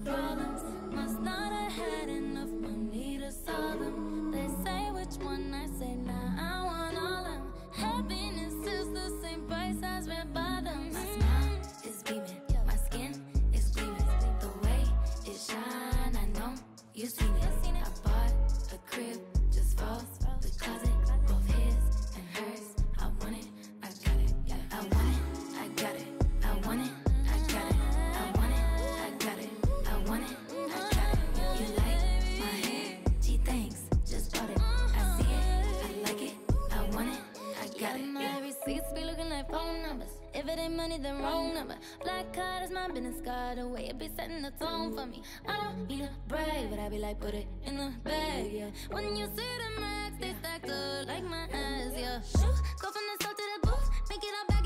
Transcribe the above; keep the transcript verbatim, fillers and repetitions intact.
problems. Must not have had enough money to solve them. They say which one, I say nah, I want all of them. Happiness is the same price as red bottoms. My smile is beaming, my skin is gleaming. The way it shine, I know you've seen it. I bought a crib just for the closet, both his and hers. I want it, I got it, I want it, I got it, I want it, I got it, I want it, I got it, I want it, I got it. You like my hair? Gee, thanks, just bought it. I see it, I like it, I want it, I got it. My receipts be looking like phone numbers. If it ain't money, then wrong number. Black card is my business card, the way it be setting the tone for me. I don't need a brag, but I be like, put it in the bag, yeah. When you see the max, they stacked up like my ass, yeah. Shoo, go from the south to the booth, make it all back.